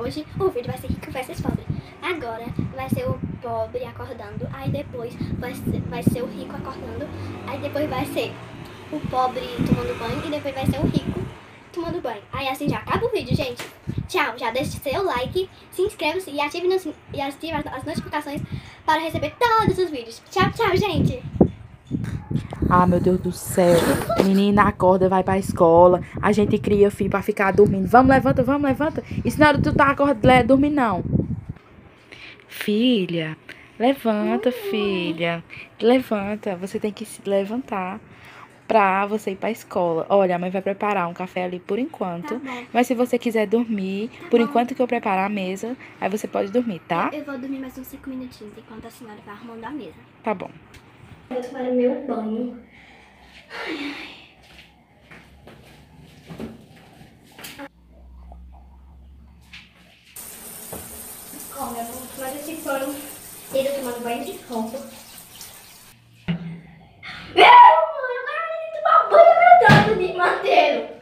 hoje o vídeo vai ser rico versus pobre. Agora vai ser o pobre acordando, aí depois vai ser o rico acordando, aí depois vai ser o pobre tomando banho e depois vai ser o rico tomando banho. Aí assim já acaba o vídeo, gente. Tchau, já deixe seu like, se inscreva-se e ative as notificações para receber todos os vídeos. Tchau, tchau, gente. Ah, meu Deus do céu. Menina, acorda, vai pra escola. A gente cria filho pra ficar dormindo. Vamos, levanta. Isso não é hora de tu tá dormindo, não. Filha, levanta, filha. Levanta, você tem que se levantar pra você ir pra escola. Olha, a mãe vai preparar um café ali por enquanto. Tá bom. Mas se você quiser dormir, por bom. enquanto que eu preparar a mesa, aí você pode dormir, tá? Eu vou dormir mais uns 5 minutinhos enquanto a senhora vai arrumando a mesa. Tá bom. Eu vou tomar meu banho. Olha, eu vou tomar esse banho. Ele tomando banho de roupa. Meu, mãe, agora ele tomar banho verdade de manteiro.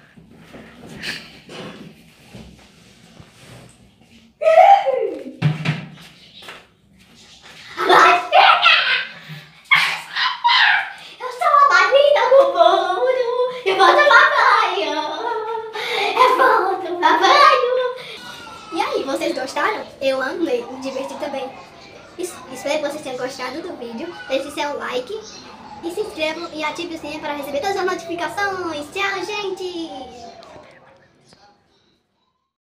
Eu sou a Marita do mundo. Eu vou tomar banho. Eu vou tomar banho. E aí, vocês gostaram? Eu amei, me diverti também. Espero que vocês tenham gostado do vídeo. Deixe seu like e se inscrevam e ative o sininho para receber todas as notificações. Tchau, gente!